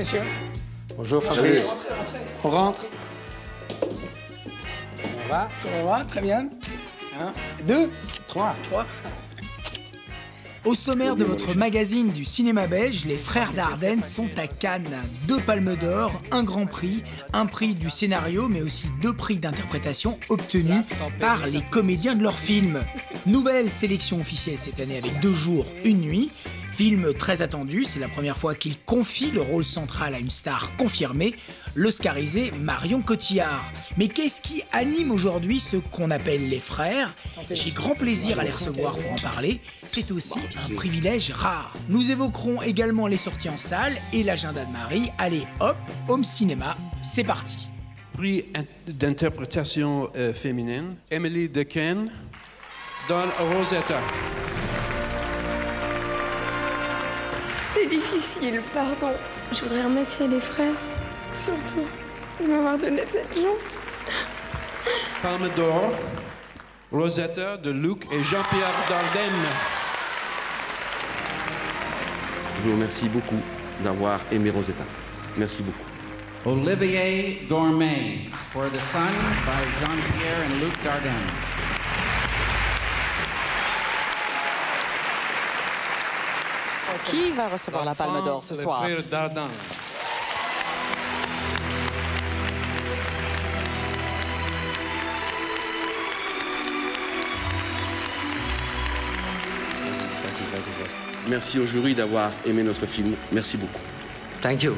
messieurs. Bonjour Fabrice. On rentre. On va, très bien. 1, 2, 3. Au sommaire de votre magazine du cinéma belge, les Frères Dardenne sont à Cannes. 2 palmes d'or, un grand prix, un prix du scénario, mais aussi 2 prix d'interprétation obtenus par les comédiens de leur film. Nouvelle sélection officielle cette année avec 2 jours, 1 nuit. Film très attendu, c'est la première fois qu'il confie le rôle central à une star confirmée, l'oscarisée Marion Cotillard. Mais qu'est-ce qui anime aujourd'hui ce qu'on appelle les frères? J'ai grand plaisir à les recevoir pour en parler, c'est aussi un privilège rare. Nous évoquerons également les sorties en salle et l'agenda de Marie. Allez hop, home cinéma, c'est parti. Prix d'interprétation féminine, Emily Dequesne dans Rosetta. C'est difficile, pardon. Je voudrais remercier les frères, surtout, de m'avoir donné cette chance. Palme d'or, Rosetta de Luc et Jean-Pierre Dardenne. Je vous remercie beaucoup d'avoir aimé Rosetta. Merci beaucoup. Olivier Gourmet for The Sun by Jean-Pierre and Luc Dardenne. Qui va recevoir la Palme d'Or ce soir? Les frères Dardenne. Merci au jury d'avoir aimé notre film. Merci beaucoup. Thank you.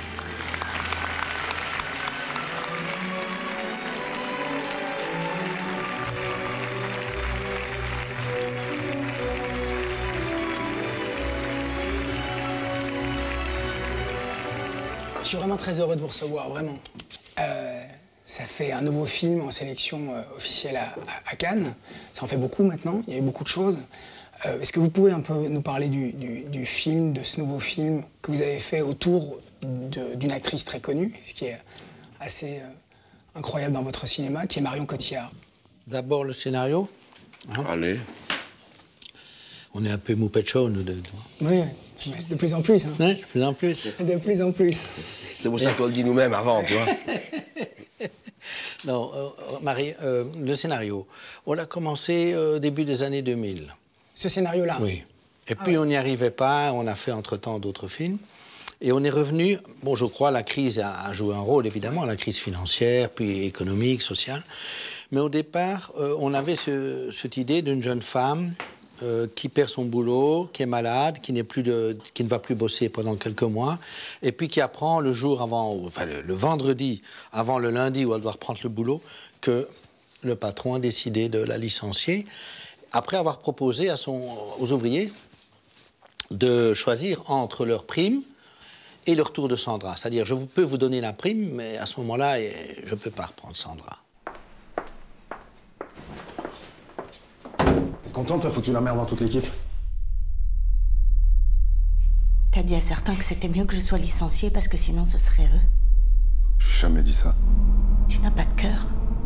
Je suis vraiment très heureux de vous recevoir, vraiment. Ça fait un nouveau film en sélection officielle à Cannes. Ça en fait beaucoup maintenant, il y a eu beaucoup de choses. Est-ce que vous pouvez un peu nous parler du film, de ce nouveau film que vous avez fait autour d'une actrice très connue, ce qui est assez incroyable dans votre cinéma, qui est Marion Cotillard? D'abord le scénario. Allez. On est un peu moupecho, nous deux. Oui, de plus en plus. Hein. Oui, de plus en plus. De plus en plus. C'est pour ça qu'on le dit nous-mêmes avant, tu vois. Non, Marie, le scénario, on l'a commencé au début des années 2000. Ce scénario-là? Oui. Et puis on n'y arrivait pas, on a fait entre-temps d'autres films. Et on est revenu, bon, je crois la crise a joué un rôle, évidemment, la crise financière, puis économique, sociale. Mais au départ, on avait cette idée d'une jeune femme qui perd son boulot, qui est malade, qui ne va plus bosser pendant quelques mois, et puis qui apprend le jour avant, enfin le vendredi avant le lundi où elle doit reprendre le boulot, que le patron a décidé de la licencier, après avoir proposé aux ouvriers de choisir entre leur prime et le retour de Sandra. C'est-à-dire, je peux vous donner la prime, mais à ce moment-là, je ne peux pas reprendre Sandra. T'es content, t'as foutu la merde dans toute l'équipe? T'as dit à certains que c'était mieux que je sois licenciée parce que sinon ce serait eux. J'ai jamais dit ça. Tu n'as pas de cœur.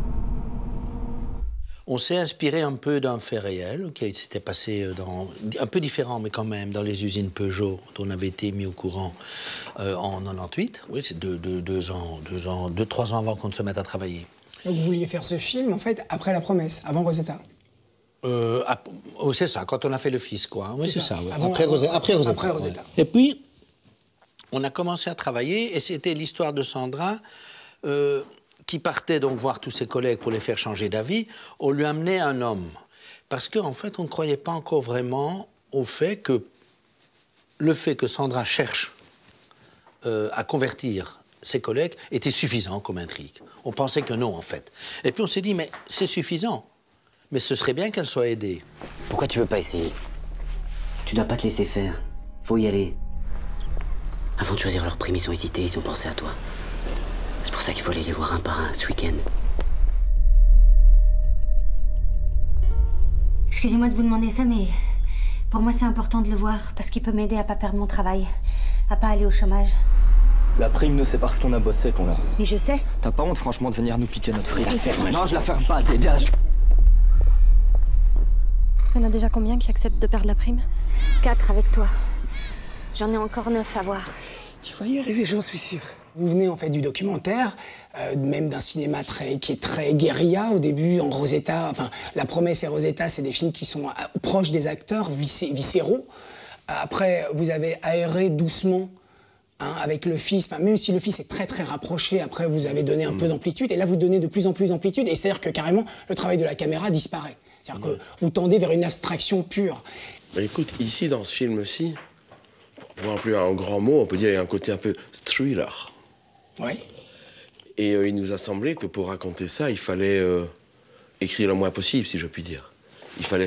On s'est inspiré un peu d'un fait réel qui s'était passé un peu différent, mais quand même, dans les usines Peugeot, dont on avait été mis au courant en 98. Oui, c'est 2-3 ans avant qu'on ne se mette à travailler. Donc vous vouliez faire ce film, en fait, après La Promesse, avant Rosetta? C'est ça, quand on a fait Le Fils, quoi. Oui, c'est ça. Ouais. Après Rosetta. Ouais. Et puis, on a commencé à travailler, et c'était l'histoire de Sandra, qui partait donc voir tous ses collègues pour les faire changer d'avis. On lui amenait un homme. Parce qu'en fait, on ne croyait pas encore vraiment au fait que le fait que Sandra cherche à convertir ses collègues était suffisant comme intrigue. On pensait que non, en fait. Et puis on s'est dit, mais c'est suffisant. Mais ce serait bien qu'elle soit aidée. Pourquoi tu veux pas essayer? Tu dois pas te laisser faire. Faut y aller. Avant de choisir leur prime, ils ont hésité, ils ont pensé à toi. C'est pour ça qu'il faut aller les voir un par un ce week-end. Excusez-moi de vous demander ça, mais pour moi c'est important de le voir parce qu'il peut m'aider à pas perdre mon travail, à pas aller au chômage. La prime, nous, c'est parce qu'on a bossé qu'on l'a. Mais je sais. T'as pas honte, franchement, de venir nous piquer notre fric? Non, je la ferme pas, dégage. Il y en a déjà combien qui acceptent de perdre la prime? 4 avec toi. J'en ai encore 9 à voir. Tu vas y arriver, j'en suis sûr. Vous venez en fait du documentaire, même d'un cinéma qui est très guérilla au début, en Rosetta. Enfin, La Promesse et Rosetta, c'est des films qui sont proches des acteurs, viscéraux. Après, vous avez aéré doucement avec le fils. Enfin, même si le fils est très très rapproché, après vous avez donné un peu d'amplitude. Et là, vous donnez de plus en plus d'amplitude. Et c'est-à-dire que carrément, le travail de la caméra disparaît. C'est-à-dire que vous tendez vers une abstraction pure. Bah écoute, ici, dans ce film-ci, pour employer un grand mot, on peut dire qu'il y a un côté un peu thriller. Oui. Et il nous a semblé que pour raconter ça, il fallait écrire le moins possible, si je puis dire. Il fallait,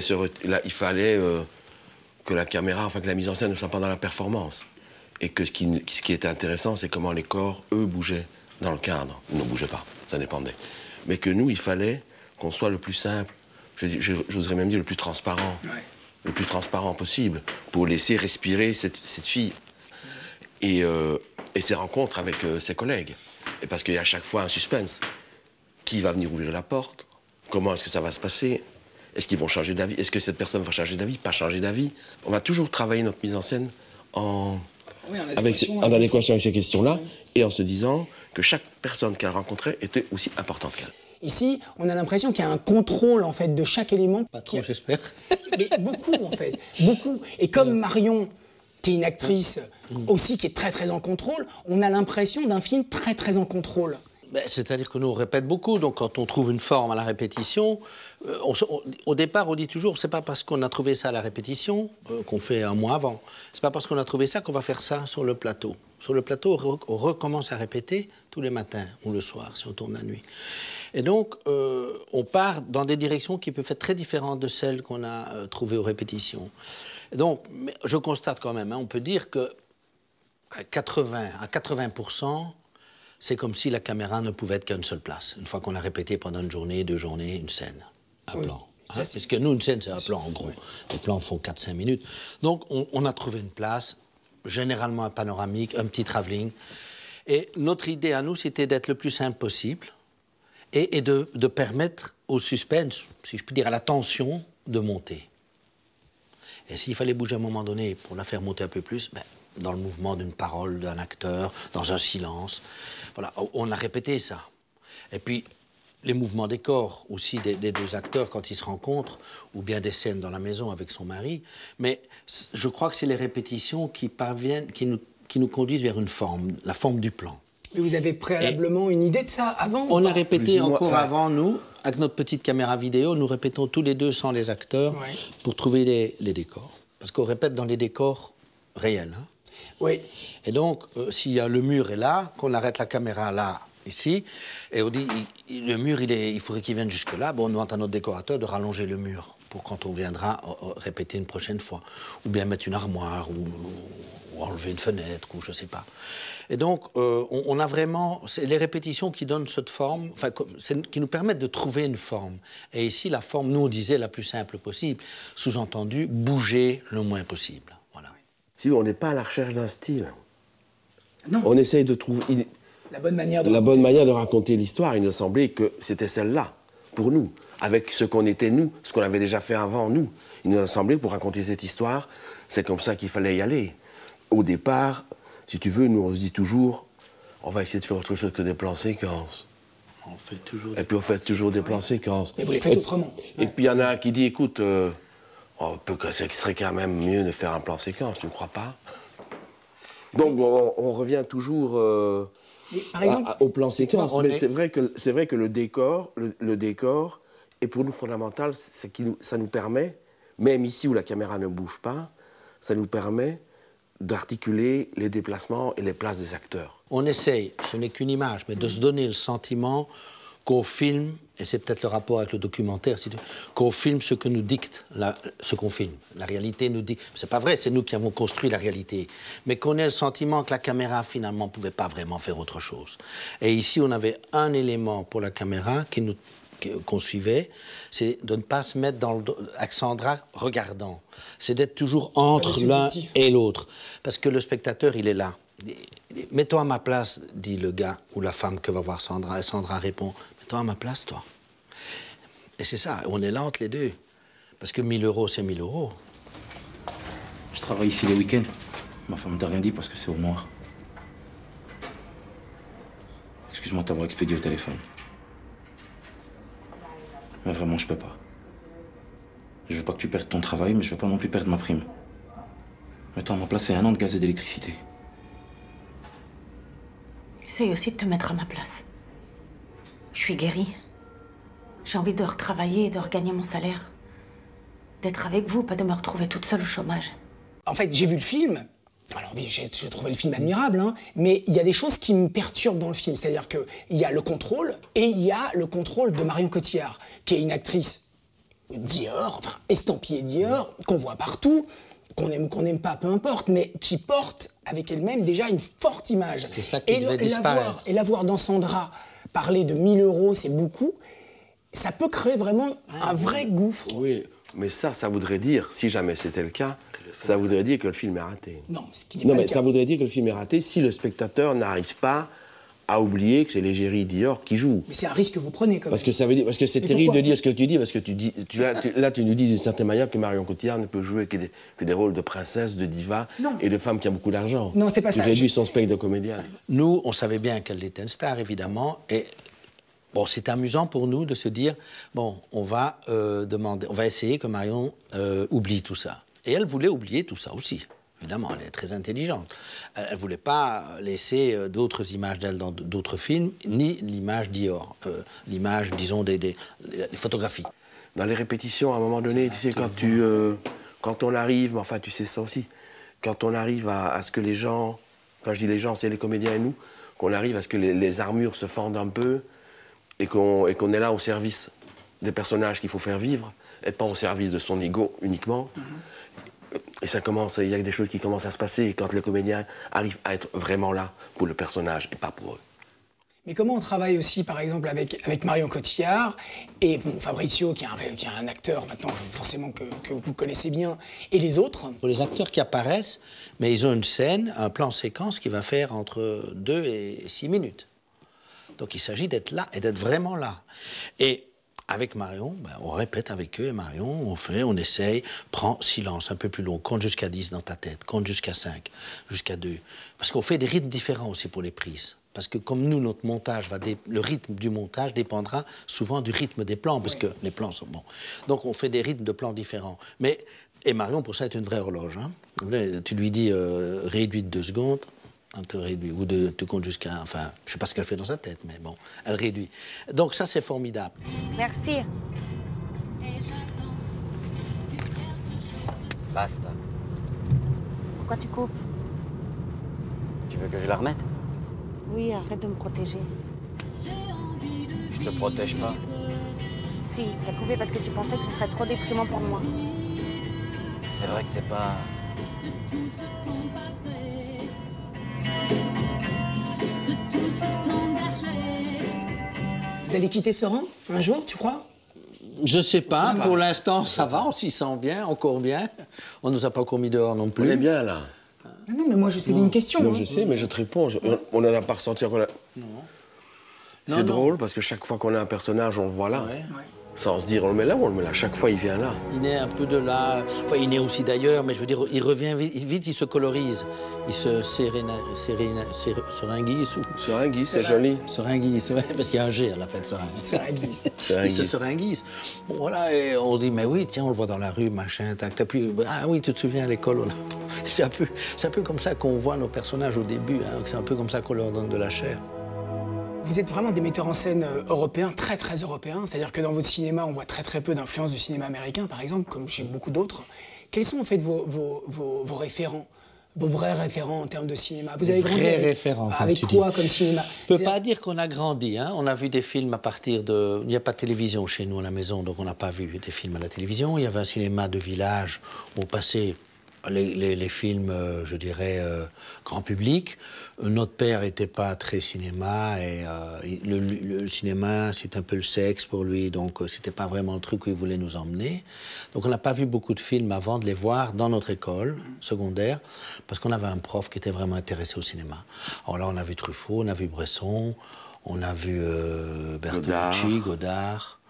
que la caméra, enfin que la mise en scène ne soit pas dans la performance. Et que ce qui était intéressant, c'est comment les corps, eux, bougeaient dans le cadre. Ils ne bougeaient pas, ça dépendait. Mais que nous, il fallait qu'on soit le plus simple, j'oserais même dire le plus transparent. Ouais. Le plus transparent possible, pour laisser respirer cette fille. Et ses rencontres avec ses collègues. Et parce qu'il y a à chaque fois un suspense. Qui va venir ouvrir la porte? Comment est-ce que ça va se passer? Est-ce qu'ils vont changer d'avis? Est-ce que cette personne va changer d'avis? Pas changer d'avis? On va toujours travailler notre mise en scène en adéquation avec ces questions-là, et en se disant que chaque personne qu'elle rencontrait était aussi importante qu'elle. Ici, on a l'impression qu'il y a un contrôle en fait de chaque élément. Pas trop, j'espère. Mais beaucoup en fait, beaucoup. Et comme Marion, qui est une actrice aussi qui est très très en contrôle, on a l'impression d'un film très très en contrôle. C'est-à-dire que nous, on répète beaucoup, donc quand on trouve une forme à la répétition, au départ, on dit toujours, c'est pas parce qu'on a trouvé ça à la répétition, qu'on fait un mois avant, c'est pas parce qu'on a trouvé ça qu'on va faire ça sur le plateau. Sur le plateau, on recommence à répéter tous les matins ou le soir, si on tourne la nuit. Et donc, on part dans des directions qui peuvent être très différentes de celles qu'on a trouvées aux répétitions. Et donc, je constate quand même, on peut dire que à 80%, c'est comme si la caméra ne pouvait être qu'à une seule place. Une fois qu'on a répété pendant une journée, 2 journées, une scène, un plan. Parce que nous, une scène, c'est un plan, en gros. Les plans font 4-5 minutes. Donc, on a trouvé une place, généralement un panoramique, un petit travelling. Et notre idée à nous, c'était d'être le plus simple possible et de permettre au suspense, si je puis dire, à la tension, de monter. Et s'il fallait bouger à un moment donné pour la faire monter un peu plus, dans le mouvement d'une parole d'un acteur, dans un silence. Voilà, on a répété ça. Et puis, les mouvements des corps aussi des 2 acteurs quand ils se rencontrent, ou bien des scènes dans la maison avec son mari. Mais je crois que c'est les répétitions qui parviennent, qui nous conduisent vers une forme, la forme du plan. Mais vous avez préalablement une idée de ça avant? On a répété encore avant, nous, avec notre petite caméra vidéo, nous répétons tous les 2 sans les acteurs pour trouver les décors. Parce qu'on répète dans les décors réels. Hein. Oui. Et donc, si le mur est là, qu'on arrête la caméra là, ici, et on dit, le mur, il faudrait qu'il vienne jusque-là, on demande à notre décorateur de rallonger le mur pour quand on viendra répéter une prochaine fois. Ou bien mettre une armoire, ou enlever une fenêtre, ou je ne sais pas. Et donc, on a vraiment... C'est les répétitions qui donnent cette forme, enfin, qui nous permettent de trouver une forme. Et ici, la forme, nous, on disait la plus simple possible. Sous-entendu, bouger le moins possible. Si on n'est pas à la recherche d'un style. Non. On essaye de trouver la bonne manière de raconter l'histoire. Il nous semblait que c'était celle-là, pour nous, avec ce qu'on était nous, ce qu'on avait déjà fait avant nous. Il nous a semblé, pour raconter cette histoire, c'est comme ça qu'il fallait y aller. Au départ, si tu veux, nous on se dit toujours, on va essayer de faire autre chose que des plans séquences. On fait toujours on fait toujours des plans séquences. Mais vous les faites autrement. Et puis il y en a un qui dit, écoute... ce serait quand même mieux de faire un plan séquence, tu ne crois pas? Donc on revient toujours par exemple, au plan séquence. Mais c'est vrai que le décor est pour nous fondamental. Ça nous permet, même ici où la caméra ne bouge pas, ça nous permet d'articuler les déplacements et les places des acteurs. On essaye, ce n'est qu'une image, mais de se donner le sentiment qu'on filme, et c'est peut-être le rapport avec le documentaire, qu'on filme ce que nous dicte ce qu'on filme. La réalité nous dit... C'est pas vrai, c'est nous qui avons construit la réalité. Mais qu'on ait le sentiment que la caméra, finalement, ne pouvait pas vraiment faire autre chose. Et ici, on avait un élément pour la caméra qu'on suivait, c'est de ne pas se mettre dans le Alexandra regardant. C'est d'être toujours entre l'un et l'autre. Parce que le spectateur, il est là. Mets-toi à ma place, dit le gars ou la femme que va voir Sandra. Et Sandra répond, mets-toi à ma place, toi. Et c'est ça, on est là entre les 2. Parce que 1 000 €, c'est 1 000 €. Je travaille ici les week-ends. Ma femme ne t'a rien dit parce que c'est au noir. Excuse-moi de t'avoir expédié au téléphone. Mais vraiment, je peux pas. Je veux pas que tu perdes ton travail, mais je veux pas non plus perdre ma prime. Mais toi, on m'a placé 1 an de gaz et d'électricité. Essaye aussi de te mettre à ma place. Je suis guérie. J'ai envie de retravailler et de regagner mon salaire. D'être avec vous, pas de me retrouver toute seule au chômage. En fait, j'ai vu le film. Alors oui, j'ai trouvé le film admirable, hein, mais il y a des choses qui me perturbent dans le film. C'est-à-dire qu'il y a le contrôle, et il y a le contrôle de Marion Cotillard, qui est une actrice Dior, enfin estampillée Dior, qu'on voit partout, qu'on aime ou qu'on n'aime pas, peu importe, mais qui porte avec elle-même déjà une forte image. C'est ça qui devait disparaître. Et la voir dans son drap parler de 1 000 €, c'est beaucoup, ça peut créer vraiment un vrai gouffre. Oui, mais ça voudrait dire, si jamais c'était le cas, ça voudrait dire que le film est raté. Non, ce qui n'est Non, pas mais le cas. ça voudrait dire que le film est raté si le spectateur n'arrive pas à oublier que c'est l'égérie Dior qui joue. Mais c'est un risque que vous prenez quand même. Parce que ça veut dire, parce que c'est Mais terrible pourquoi de dire ce que tu dis, parce que là, tu nous dis d'une certaine manière que Marion Cotillard ne peut jouer que des rôles de princesse, de diva et de femme qui a beaucoup d'argent. Non, c'est pas ça. Tu réduis son spectre de comédienne. Nous, on savait bien qu'elle était une star, évidemment, et bon, c'est amusant pour nous de se dire, bon, on va essayer que Marion oublie tout ça. Et elle voulait oublier tout ça aussi. Évidemment, elle est très intelligente. Elle ne voulait pas laisser d'autres images d'elle dans d'autres films, ni l'image Dior, l'image, disons, les photographies. Dans les répétitions, à un moment donné, tu sais, quand on arrive, mais enfin, tu sais ça aussi, quand on arrive à ce que les gens, quand je dis les gens, c'est les comédiens et nous, qu'on arrive à ce que les armures se fendent un peu et qu'on est là au service des personnages qu'il faut faire vivre, et pas au service de son ego uniquement. Et ça commence, il y a des choses qui commencent à se passer quand les comédiens arrivent à être vraiment là pour le personnage et pas pour eux. Mais comment on travaille aussi, par exemple, avec Marion Cotillard et bon, Fabrizio, qui est un acteur maintenant forcément que vous connaissez bien, et les autres? Pour les acteurs qui apparaissent, mais ils ont une scène, un plan séquence qui va faire entre 2 et 6 minutes. Donc il s'agit d'être là et d'être vraiment là. Et avec Marion, on répète avec eux, et Marion, on essaye, prends silence, un peu plus long, compte jusqu'à 10 dans ta tête, compte jusqu'à 5, jusqu'à 2. Parce qu'on fait des rythmes différents aussi pour les prises. Parce que comme nous, notre montage, le rythme du montage dépendra souvent du rythme des plans, parce que les plans sont bons. Donc on fait des rythmes de plans différents. Et Marion, pour ça, est une vraie horloge. Hein. Tu lui dis réduit de 2 secondes, un peu réduit, ou tu comptes jusqu'à... Enfin, je ne sais pas ce qu'elle fait dans sa tête, mais bon, elle réduit. Donc ça, c'est formidable. Merci. Basta. Pourquoi tu coupes? Tu veux que je la remette? Oui, arrête de me protéger. Je te protège pas. Si, t'as coupé parce que tu pensais que ce serait trop déprimant pour moi. C'est vrai que c'est pas... Vous allez quitter ce rang un jour, tu crois? Je sais pas, pour l'instant ça va, on s'y sent bien, encore bien. On nous a pas encore mis dehors non plus. On est bien là. Non, mais moi, c'est une question. Non, hein. je sais, mais je te réponds. On n'en a pas ressenti encore. Non. C'est drôle parce que chaque fois qu'on a un personnage, on le voit là. Ouais. Sans se dire on le met là ou on le met là. Chaque fois, il vient là. Il naît un peu de là, enfin il naît aussi d'ailleurs, mais je veux dire, il revient vite, il se colorise. Il se seringuise. Seringuise, c'est joli. Seringuise, ouais, parce qu'il y a un G à la fin de Seringuise. Il se seringuise. Bon voilà, et on dit, mais oui, tiens, on le voit dans la rue, machin, tac, tac. Puis, ah oui, tu te souviens à l'école, voilà. C'est un peu comme ça qu'on voit nos personnages au début, hein, c'est un peu comme ça qu'on leur donne de la chair. Vous êtes vraiment des metteurs en scène européens, très très européens. C'est-à-dire que dans votre cinéma, on voit très très peu d'influence du cinéma américain, par exemple, comme chez beaucoup d'autres. Quels sont en fait vos référents, vos vrais référents en termes de cinéma? Vous avez grandi avec quoi comme cinéma? Je ne peux pas dire qu'on a grandi. Hein. On a vu des films à partir de... Il n'y a pas de télévision chez nous à la maison, donc on n'a pas vu des films à la télévision. Il y avait un cinéma de village où on passait les films, je dirais, grand public. Notre père n'était pas très cinéma, et le cinéma, c'est un peu le sexe pour lui, donc c'était pas vraiment le truc où il voulait nous emmener. Donc on n'a pas vu beaucoup de films avant de les voir dans notre école secondaire, parce qu'on avait un prof qui était vraiment intéressé au cinéma. Alors là, on a vu Truffaut, on a vu Bresson, on a vu Bertolucci, Godard.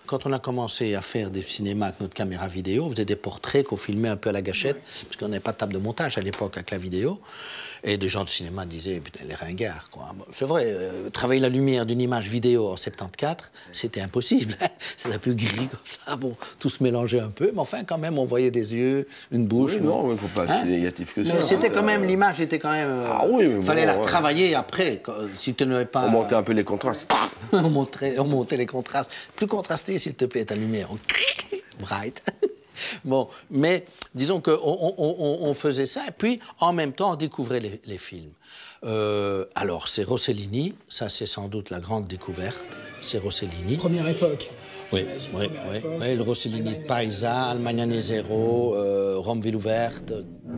Quand on a commencé à faire des cinémas avec notre caméra vidéo, on faisait des portraits qu'on filmait un peu à la gâchette, parce qu'on n'avait pas de table de montage à l'époque avec la vidéo. Et des gens de cinéma disaient, putain, les ringards, quoi. Bon, c'est vrai, travailler la lumière d'une image vidéo en 74, c'était impossible. C'était un peu gris comme ça, bon, tout se mélangeait un peu, mais enfin, quand même, on voyait des yeux, une bouche. Oui, non, il ne faut pas si négatif que ça. Mais c'était quand même, l'image était quand même... il fallait la retravailler après, si tu n'avais pas... On montait un peu les contrastes. on montait les contrastes. Plus contrasté, s'il te plaît, ta lumière. Bright. Bon, mais disons qu'on faisait ça, et puis en même temps, on découvrait les films. Alors, c'est Rossellini, ça c'est sans doute la grande découverte, c'est Rossellini. Première époque. Oui, le Rossellini de Paisa, Almagnane Zero, Rome Ville ouverte.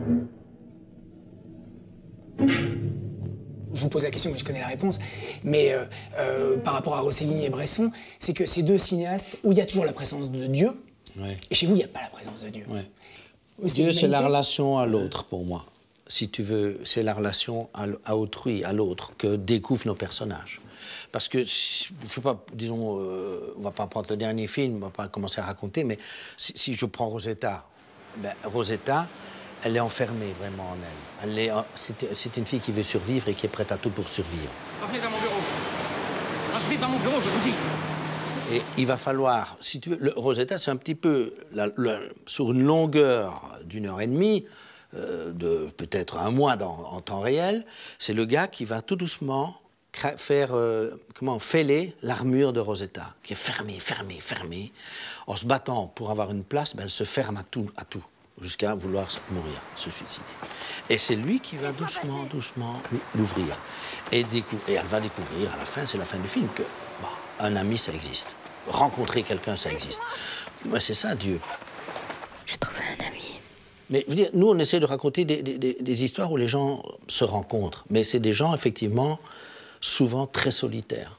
Je vous pose la question, mais je connais la réponse. Mais par rapport à Rossellini et Bresson, c'est que ces deux cinéastes où il y a toujours la présence de Dieu, et chez vous, il n'y a pas la présence de Dieu. Dieu, c'est la relation à l'autre, pour moi. Si tu veux, c'est la relation à autrui, à l'autre, que découvrent nos personnages. Parce que, je sais pas, disons, on va pas prendre le dernier film, on va pas commencer à raconter, mais si je prends Rosetta, Rosetta, elle est enfermée vraiment en elle. C'est une fille qui veut survivre et qui est prête à tout pour survivre. Revenez dans mon bureau. Revenez dans mon bureau, je vous dis. Et il va falloir, si tu veux, Rosetta, c'est un petit peu, sur une longueur d'1h30, de peut-être un mois en temps réel, c'est le gars qui va tout doucement faire, fêler l'armure de Rosetta, qui est fermée. En se battant pour avoir une place, elle se ferme à tout, jusqu'à vouloir mourir, se suicider. Et c'est lui qui va doucement l'ouvrir. Et elle va découvrir, à la fin, c'est la fin du film, que un ami, ça existe. Rencontrer quelqu'un, ça existe. C'est ça, Dieu. J'ai trouvé un ami. Mais je veux dire, nous, on essaie de raconter des histoires où les gens se rencontrent. Mais c'est des gens, effectivement, souvent très solitaires.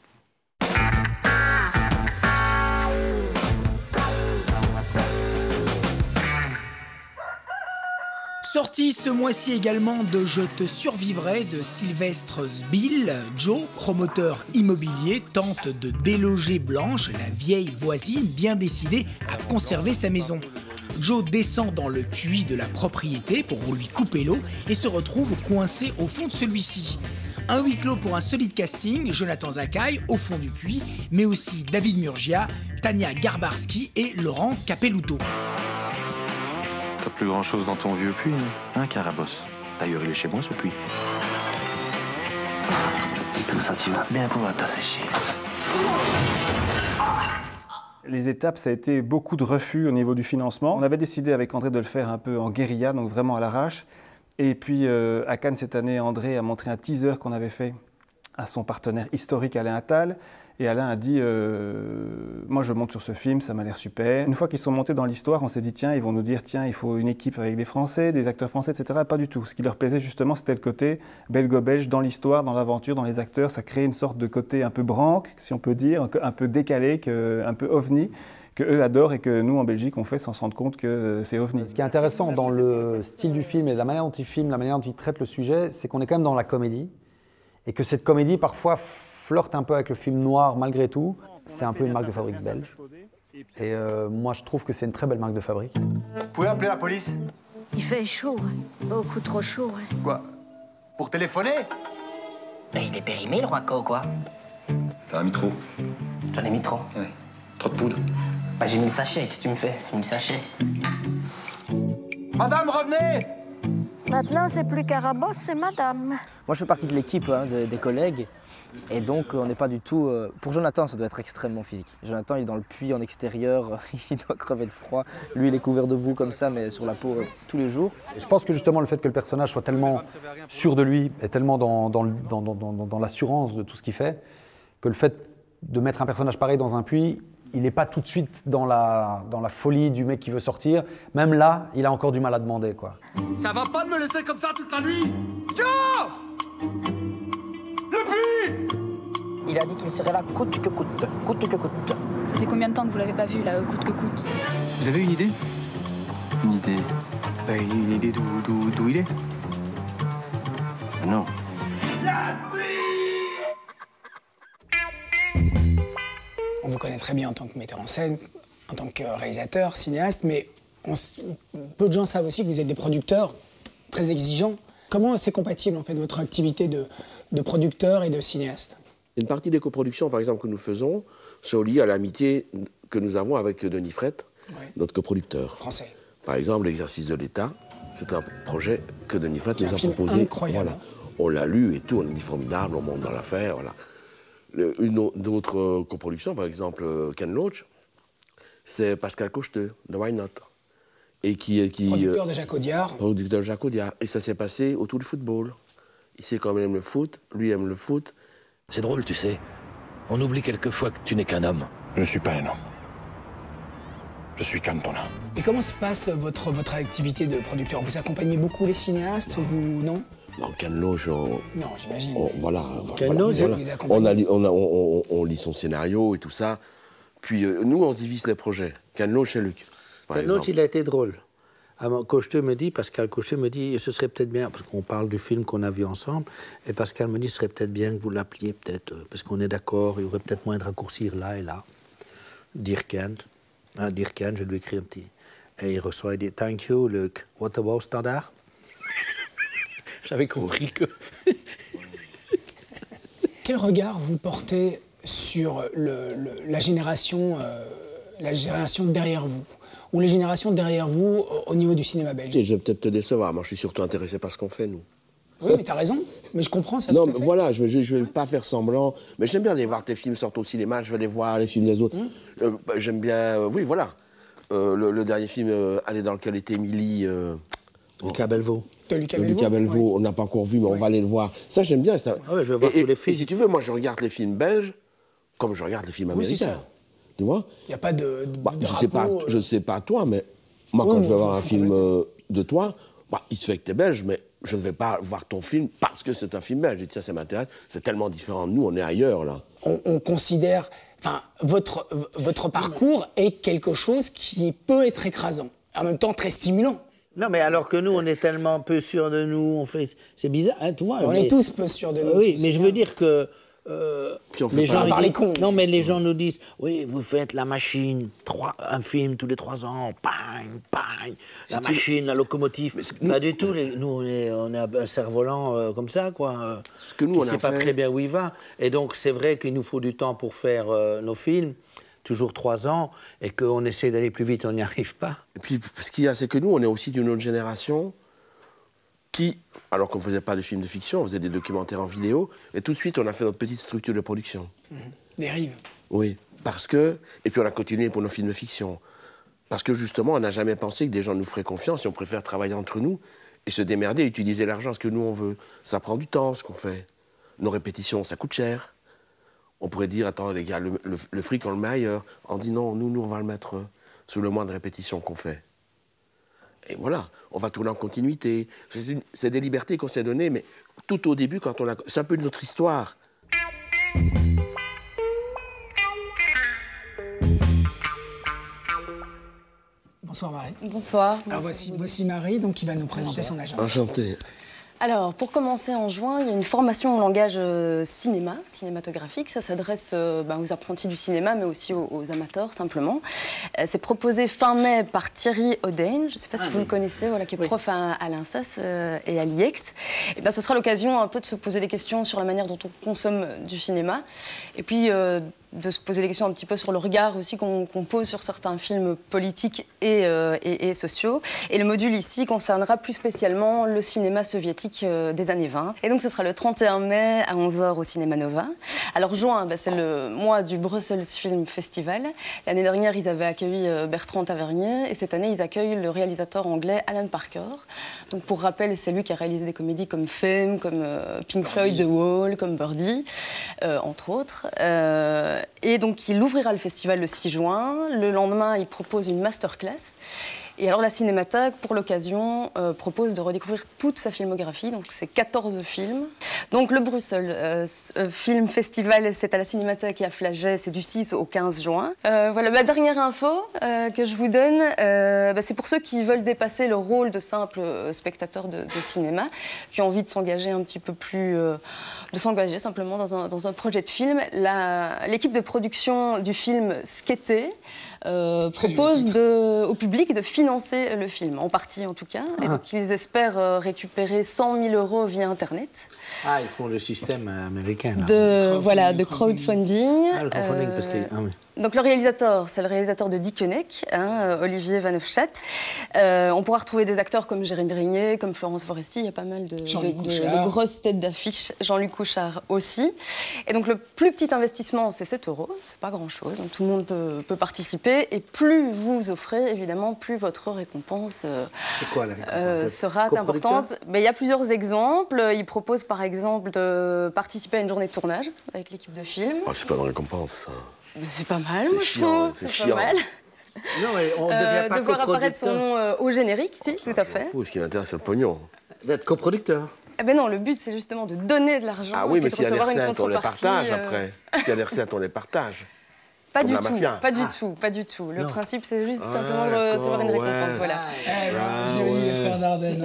Sorti ce mois-ci également de Je te survivrai de Sylvestre Sbill, Joe, promoteur immobilier, tente de déloger Blanche, la vieille voisine bien décidée à conserver sa maison. Joe descend dans le puits de la propriété pour lui couper l'eau et se retrouve coincé au fond de celui-ci. Un huis clos pour un solide casting, Jonathan Zakaï au fond du puits, mais aussi David Murgia, Tania Garbarski et Laurent Capelluto. T'as plus grand chose dans ton vieux puits, hein, Carabosse? D'ailleurs, il est chez moi, ce puits. Comme ça, tu vas bien pouvoir t'assécher. Les étapes, ça a été beaucoup de refus au niveau du financement. On avait décidé avec André de le faire un peu en guérilla, donc vraiment à l'arrache. Et puis, à Cannes cette année, André a montré un teaser qu'on avait fait à son partenaire historique Alain Attal. Et Alain a dit moi je monte sur ce film, ça m'a l'air super. Une fois qu'ils sont montés dans l'histoire, on s'est dit tiens, ils vont nous dire tiens, il faut une équipe avec des Français, des acteurs français, etc. Pas du tout. Ce qui leur plaisait justement, c'était le côté belgo-belge dans l'histoire, dans l'aventure, dans les acteurs. Ça crée une sorte de côté un peu branque, si on peut dire, un peu décalé, un peu ovni, que eux adorent et que nous en Belgique on fait sans se rendre compte que c'est ovni. Ce qui est intéressant dans le style du film et la manière dont il filme, la manière dont il traite le sujet, c'est qu'on est quand même dans la comédie et que cette comédie parfois flirte un peu avec le film noir malgré tout. C'est un peu une marque de fabrique belge. Et moi, je trouve que c'est une très belle marque de fabrique. Vous pouvez appeler la police? Il fait chaud, beaucoup trop chaud. Quoi? Pour téléphoner? Mais il est périmé, le Roico, quoi. T'as mis trop. J'en ai mis trop. Ouais. Trop de poudre. Bah, j'ai mis le sachet, qu'est-ce que tu me fais? J'ai mis le sachet. Madame, revenez! Maintenant, c'est plus Carabosse, c'est madame. Moi, je fais partie de l'équipe, des collègues. Et donc, on n'est pas du tout... Pour Jonathan, ça doit être extrêmement physique. Jonathan, il est dans le puits en extérieur, il doit crever de froid. Lui, il est couvert de boue comme ça, mais sur la peau tous les jours. Et je pense que justement, le fait que le personnage soit tellement sûr de lui et tellement dans l'assurance de tout ce qu'il fait, que le fait de mettre un personnage pareil dans un puits, il n'est pas tout de suite dans la folie du mec qui veut sortir. Même là, il a encore du mal à demander, quoi. Ça va pas de me laisser comme ça toute la nuit. Joe! Le puits! Il a dit qu'il serait là coûte que coûte. Coûte que coûte. Ça fait combien de temps que vous l'avez pas vu, là, coûte que coûte? Vous avez une idée? Une idée? Une idée d'où il est? Non. vous connaît très bien en tant que metteur en scène, en tant que réalisateur, cinéaste, mais peu de gens savent aussi que vous êtes des producteurs très exigeants. Comment c'est compatible, en fait, votre activité de producteur et de cinéaste? Une partie des coproductions, par exemple, que nous faisons, sont liées à l'amitié que nous avons avec Denis Frette, notre coproducteur. Français. Par exemple, L'exercice de l'État, c'est un projet que Denis Frette nous a proposé. Incroyable. Voilà. On l'a lu et tout, on a dit formidable, on monte dans l'affaire, voilà. D'autres coproductions, par exemple Ken Loach, c'est Pascal Cocheteux, de Why Not. Et producteur de Jacques Audiard. Producteur de Jacques Audiard. Et ça s'est passé autour du football. Il sait quand même aime le foot, lui aime le foot. C'est drôle, tu sais. On oublie quelquefois que tu n'es qu'un homme. Je ne suis pas un homme. Je suis Cantona. Et comment se passe votre activité de producteur? Vous accompagnez beaucoup les cinéastes, vous, non? Non, Ken Loach, non, j'imagine. Voilà, Ken Loach, on lit son scénario et tout ça. Puis nous, on divise les projets. Ken Loach et Luc. Ken Loach, il a été drôle. Cocheteux me dit, Pascal Cocheteux me dit, ce serait peut-être bien, parce qu'on parle du film qu'on a vu ensemble, et Pascal me dit, ce serait peut-être bien que vous l'appeliez peut-être, parce qu'on est d'accord, il y aurait peut-être moyen de raccourcir là et là. Dear Kent, je lui écris un petit. Et il reçoit, il dit, thank you, Luc. What about Standard? J'avais compris que... Quel regard vous portez sur la génération derrière vous, ou les générations derrière vous au niveau du cinéma belge? Je vais peut-être te décevoir, moi je suis surtout intéressé par ce qu'on fait, nous. Oui, mais t'as raison, mais je comprends ça. Non, mais voilà, je vais pas faire semblant, mais j'aime bien aller voir tes films sortent au cinéma, je vais aller voir les films des autres. J'aime bien, oui, voilà. Le dernier film allez, dans lequel était Émilie... Lucas Belvaux. De Lucas Belvaux, on n'a pas encore vu, mais on va aller le voir. Ça, j'aime bien. Ça. Ah ouais, je vais voir tous les films. Et si tu veux, moi, je regarde les films belges comme je regarde les films américains. Oui, c'est ça. Tu vois? Il n'y a pas de je ne sais pas toi, mais moi, quand je vais voir un film de toi, il se fait que tu es belge, mais je ne vais pas voir ton film parce que c'est un film belge. Je dis, tiens, ça m'intéresse. C'est tellement différent de nous, on est ailleurs, là. On considère... Enfin, votre parcours est quelque chose qui peut être écrasant, en même temps très stimulant. Non, mais alors que nous, on est tellement peu sûrs de nous, on fait... C'est bizarre, hein, tu vois. On est tous peu sûrs de nous. Oui, mais je veux dire que... les gens non, mais les gens nous disent, oui, vous faites La Machine, un film tous les 3 ans, bang, bang, La Machine, La Locomotive. Pas du tout, nous, on a un cerf-volant comme ça, quoi. Qui ne sait pas très bien où il va. Et donc, c'est vrai qu'il nous faut du temps pour faire nos films. Toujours 3 ans, et qu'on essaie d'aller plus vite, on n'y arrive pas. Et puis, ce qu'il y a, c'est que nous, on est aussi d'une autre génération qui, alors qu'on ne faisait pas de films de fiction, on faisait des documentaires en vidéo, et tout de suite, on a fait notre petite structure de production. Dérive. Oui, parce que... Et puis, on a continué pour nos films de fiction. Parce que, justement, on n'a jamais pensé que des gens nous feraient confiance, et on préfère travailler entre nous, et se démerder, et utiliser l'argent, ce que nous, on veut. Ça prend du temps, ce qu'on fait. Nos répétitions, ça coûte cher. On pourrait dire, attends les gars, le fric on le met ailleurs. On dit non, nous on va le mettre sous le moins de répétitions qu'on fait. Et voilà, on va tourner en continuité. C'est des libertés qu'on s'est données, mais tout au début, quand on a... C'est un peu notre histoire. Bonsoir Marie. Bonsoir. Alors voici Marie, donc, qui va nous présenter son agenda. Enchanté. Alors, pour commencer en juin, il y a une formation en langage cinématographique. Ça s'adresse aux apprentis du cinéma, mais aussi aux amateurs, simplement. C'est proposé fin mai par Thierry Oden, je ne sais pas si vous le connaissez, qui est prof à l'INSAS et à l'IEX. Et ça sera l'occasion un peu de se poser des questions sur la manière dont on consomme du cinéma. Et puis... de se poser des questions un petit peu sur le regard aussi qu'on pose sur certains films politiques et sociaux. Et le module ici concernera plus spécialement le cinéma soviétique des années 20. Et donc ce sera le 31 mai à 11h au Cinéma Nova. Alors juin, c'est le mois du Brussels Film Festival. L'année dernière, ils avaient accueilli Bertrand Tavernier et cette année, ils accueillent le réalisateur anglais Alan Parker. Donc pour rappel, c'est lui qui a réalisé des comédies comme Fame, comme Pink Floyd, The Wall, comme Birdie, entre autres. Et donc, il ouvrira le festival le 6 juin. Le lendemain, il propose une masterclass. Et alors la Cinémathèque, pour l'occasion, propose de redécouvrir toute sa filmographie, donc c'est 14 films. Donc le Bruxelles Film Festival, c'est à la Cinémathèque et à Flagey, c'est du 6 au 15 juin. Voilà, ma dernière info que je vous donne, c'est pour ceux qui veulent dépasser le rôle de simple spectateur de cinéma, qui ont envie de s'engager un petit peu plus, de s'engager simplement dans un projet de film. L'équipe de production du film Skater propose au public de financer le film, en partie en tout cas. Et donc ils espèrent récupérer 100 000 € via Internet. Ah, ils font le système américain. Là. De crowdfunding. Ah, le crowdfunding, parce que... Ah, oui. Donc le réalisateur, c'est le réalisateur de Dickeneck, Olivier Van Hofstadt. On pourra retrouver des acteurs comme Jérémy Régnier, comme Florence Foresti, il y a pas mal de grosses têtes d'affiche. Jean-Luc Couchard aussi. Et donc le plus petit investissement, c'est 7 €, c'est pas grand-chose, donc tout le monde peut participer. Et plus vous offrez, évidemment, plus votre récompense sera importante. Mais il y a plusieurs exemples. Il propose par exemple de participer à une journée de tournage avec l'équipe de film. Oh, c'est pas une récompense, ça. Mais c'est pas mal, c'est chiant, c'est chiant. Pas mal. Non, mais on devient pas de voir apparaître son nom au générique, si, tout à fait. Ce qui m'intéresse, c'est le pognon. D'être coproducteur. Eh ben non, le but, c'est justement de donner de l'argent. Ah oui, et mais de s'il y a des recevoir recettes, on les partage après. S'il y a des recettes, on les partage. Pas du tout, pas du tout. Le principe, c'est juste simplement de recevoir une récompense, voilà. J'ai eu les frères Dardenne.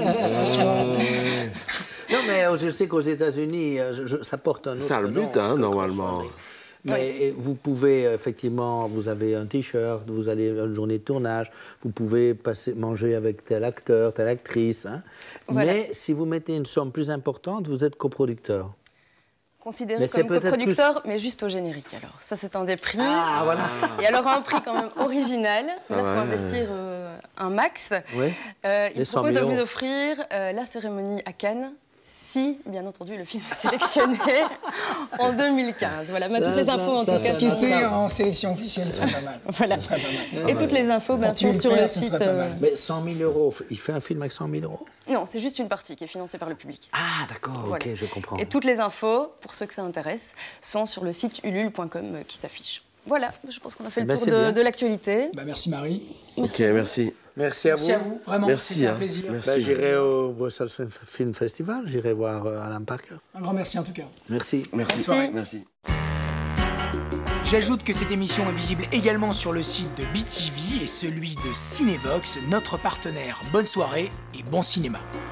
Non, mais je sais qu'aux États-Unis, ça porte un autre nom. C'est ça le but, normalement. Mais vous pouvez, effectivement, vous avez un t-shirt, vous allez à une journée de tournage, vous pouvez manger avec tel acteur, telle actrice. Voilà. Mais si vous mettez une somme plus importante, vous êtes coproducteur. Considéré comme coproducteur, mais juste au générique, alors. Ça, c'est un des prix. Ah, voilà. Et alors, un prix quand même original. Là, il faut investir un max. Oui. Il propose de vous offrir la cérémonie à Cannes, si, bien entendu, le film est sélectionné en 2015. Voilà, toutes les infos, en tout cas. Skater en sélection officielle serait pas mal. Voilà. Ça serait pas mal. Et toutes les infos, bien sûr, sur le site. Mais 100 000 €, il fait un film avec 100 000 €? Non, c'est juste une partie qui est financée par le public. Ah, d'accord, voilà. Ok, je comprends. Et toutes les infos, pour ceux que ça intéresse, sont sur le site ulule.com qui s'affiche. Voilà, je pense qu'on a fait le tour de l'actualité. Merci Marie. Ok, merci. Merci à vous. Merci à vous, vraiment. Merci, un plaisir. Merci. J'irai au Brussels Film Festival, j'irai voir Alan Parker. Un grand merci en tout cas. Merci. Merci. Merci. J'ajoute que cette émission est visible également sur le site de BTV et celui de Cinévox, notre partenaire. Bonne soirée et bon cinéma.